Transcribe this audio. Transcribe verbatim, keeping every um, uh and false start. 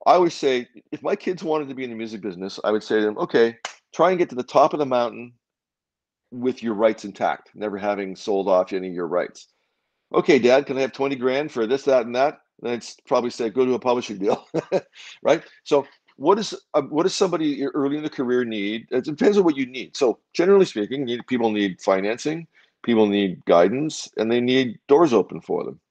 I always say, if my kids wanted to be in the music business, I would say to them, okay, try and get to the top of the mountain with your rights intact, never having sold off any of your rights. Okay, Dad, can I have twenty grand for this, that, and that? Then I'd probably say, go to a publishing deal, right? So what is uh, what does somebody early in the career need? It depends on what you need. So generally speaking, need, people need financing, people need guidance, and they need doors open for them.